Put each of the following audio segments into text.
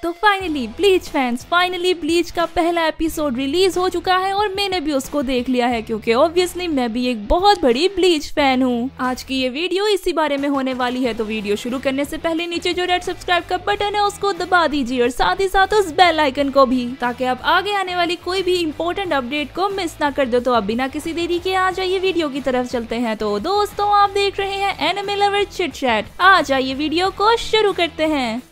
तो finally bleach का पहला एपिसोड रिलीज हो चुका है और मैंने भी उसको देख लिया है, क्योंकि ऑब्वियसली मैं भी एक बहुत बड़ी ब्लीच फैन हूँ। आज की ये वीडियो इसी बारे में होने वाली है, तो वीडियो शुरू करने से पहले नीचे जो रेड सब्सक्राइब का बटन है उसको दबा दीजिए और साथ ही साथ उस बेल आइकन को भी, ताकि आप आगे आने वाली कोई भी इम्पोर्टेंट अपडेट को मिस ना कर दो। तो अब बिना किसी देरी के आ जाइए वीडियो की तरफ चलते हैं। तो दोस्तों, आप देख रहे हैं एनिमे लवर चिट चैट। आ जाइए वीडियो को शुरू करते हैं।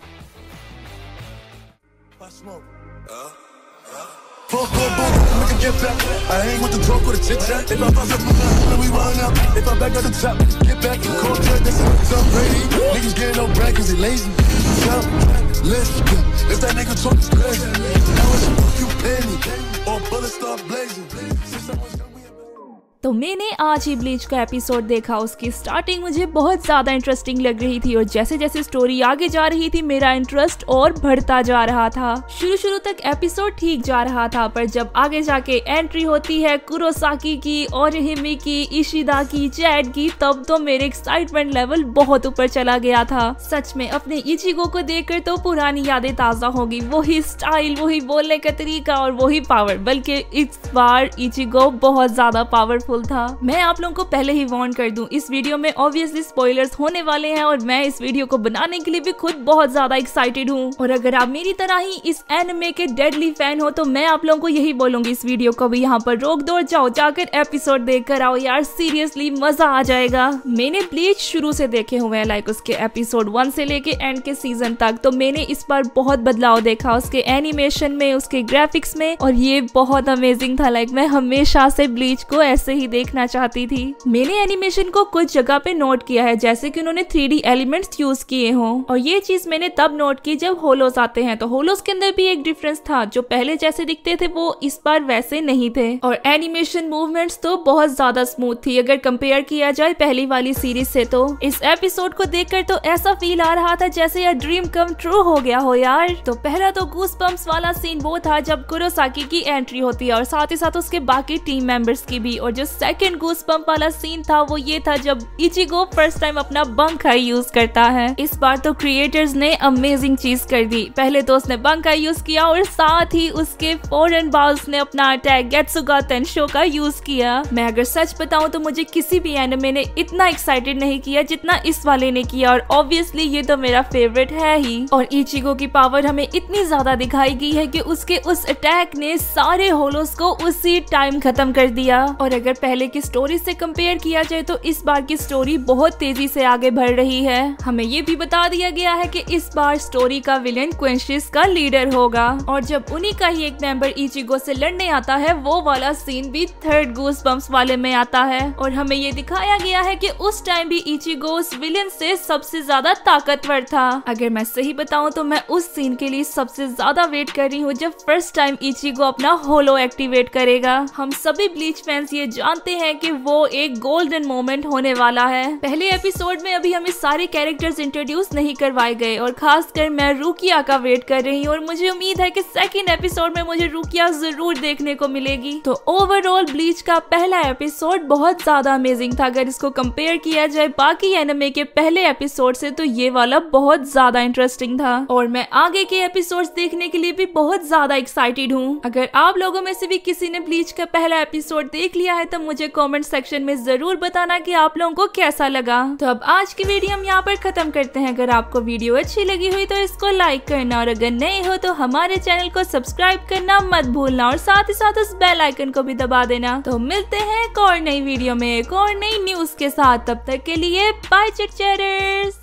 तो मैंने आज ही ब्लीच का एपिसोड देखा। उसकी स्टार्टिंग मुझे बहुत ज्यादा इंटरेस्टिंग लग रही थी और जैसे जैसे स्टोरी आगे जा रही थी मेरा इंटरेस्ट और बढ़ता जा रहा था। शुरू तक एपिसोड ठीक जा रहा था, पर जब आगे जाके एंट्री होती है कुरोसाकी की, ओरिहिमे की, इशिदा की, चैड की, तब तो मेरे एक्साइटमेंट लेवल बहुत ऊपर चला गया था। सच में अपने इचिगो को देखकर तो पुरानी यादें ताजा होगी। वही स्टाइल, वही बोलने का तरीका और वही पावर, बल्कि इस बार इचिगो बहुत ज्यादा पावरफुल था। मैं आप लोगों को पहले ही वार्न कर दूं, इस वीडियो में ऑब्वियसली स्पॉयलर्स होने वाले हैं और मैं इस वीडियो को बनाने के लिए भी खुद बहुत ज्यादा एक्साइटेड हूं। और अगर आप मेरी तरह ही इस एनिमे के डेडली फैन हो तो मैं आप लोगों को यही बोलूंगी, इस वीडियो को भी यहाँ पर रोक दो, जाकर एपिसोड देख कर आओ यार, सीरियसली मजा आ जाएगा। मैंने ब्लीच शुरू से देखे हुए हैं, लाइक उसके एपिसोड 1 से लेके एंड के सीजन तक, तो मैंने इस बार बहुत बदलाव देखा उसके एनिमेशन में, उसके ग्राफिक्स में, और ये बहुत अमेजिंग था। लाइक मैं हमेशा से ब्लीच को ऐसे ही देखना चाहती थी। मैंने एनिमेशन को कुछ जगह पे नोट किया है, जैसे कि उन्होंने 3D एलिमेंट्स यूज किए हों, और ये चीज मैंने तब नोट की जब होलोस आते हैं। तो होलोस के अंदर भी एक डिफरेंस था, जो पहले जैसे दिखते थे वो इस बार वैसे नहीं थे, और एनिमेशन मूवमेंट्स तो बहुत ज्यादा स्मूथ थी अगर कंपेयर किया जाए पहली वाली सीरीज से। तो इस एपिसोड को देखकर तो ऐसा फील आ रहा था जैसे यह ड्रीम कम ट्रू हो गया हो यार। तो पहला तो गूसबम्प्स वाला सीन वो था जब कुरोसाकी की एंट्री होती है और साथ ही साथ उसके बाकी टीम मेंबर्स की भी, और जो सेकंड गूसबम्प वाला सीन था वो ये था जब इचिगो फर्स्ट टाइम अपना बंकाई यूज करता है। इस बार तो क्रिएटर्स ने अमेजिंग चीज कर दी। पहले तो उसने बंकाई यूज किया और साथ ही उसके फॉरेन बाल्स ने अपना अटैक गेत्सुगा तेंशो का यूज किया। मैं अगर सच बताऊं तो मुझे किसी भी एनिमे ने इतना एक्साइटेड नहीं किया जितना इस वाले ने किया, और ऑब्वियसली ये तो मेरा फेवरेट है ही। और इचिगो की पावर हमें इतनी ज्यादा दिखाई गई है कि उसके उस अटैक ने सारे होलोस को उसी टाइम खत्म कर दिया। और अगर पहले की स्टोरी से कंपेयर किया जाए तो इस बार की स्टोरी बहुत तेजी से आगे बढ़ रही है। हमें ये भी बता दिया गया है कि इस बार स्टोरी का विलेन क्वेंशिस का लीडर होगा, और जब उन्हीं का ही एक मेंबर इचिगो से लड़ने आता है वो वाला सीन भी थर्ड गूसबम्प्स वाले में आता है। और हमें ये दिखाया गया है कि उस टाइम भी इचिगो उस विलेन से सबसे ज्यादा ताकतवर था। अगर मैं सही बताऊं तो मैं उस सीन के लिए सबसे ज्यादा वेट कर रही हूँ जब फर्स्ट टाइम इचिगो अपना होलो एक्टिवेट करेगा। हम सभी ब्लीच फैंस ये जानते हैं कि वो एक गोल्डन मोमेंट होने वाला है। पहले एपिसोड में अभी हमें सारे कैरेक्टर्स इंट्रोड्यूस नहीं करवाए गए, और खासकर मैं रुकिया का वेट कर रही हूँ और मुझे उम्मीद है कि सेकंड एपिसोड में मुझे रुकिया जरूर देखने को मिलेगी। तो ओवरऑल ब्लीच का पहला एपिसोड बहुत ज्यादा अमेजिंग था। अगर इसको कंपेयर किया जाए बाकी एनिमे के पहले एपिसोड से तो ये वाला बहुत ज्यादा इंटरेस्टिंग था, और मैं आगे के एपिसोड्स देखने के लिए भी बहुत ज्यादा एक्साइटेड हूँ। अगर आप लोगों में से भी किसी ने ब्लीच का पहला एपिसोड देख लिया है तो मुझे कमेंट सेक्शन में जरूर बताना कि आप लोगों को कैसा लगा। तो अब आज की वीडियो हम यहाँ पर खत्म करते हैं। अगर आपको वीडियो अच्छी लगी हुई तो इसको लाइक करना, और अगर नए हो तो हमारे चैनल को सब्सक्राइब करना मत भूलना, और साथ ही साथ उस बेल आइकन को भी दबा देना। तो मिलते हैं एक और नई वीडियो में एक और नई न्यूज के साथ। तब तक के लिए बाय चिट चैटर्स।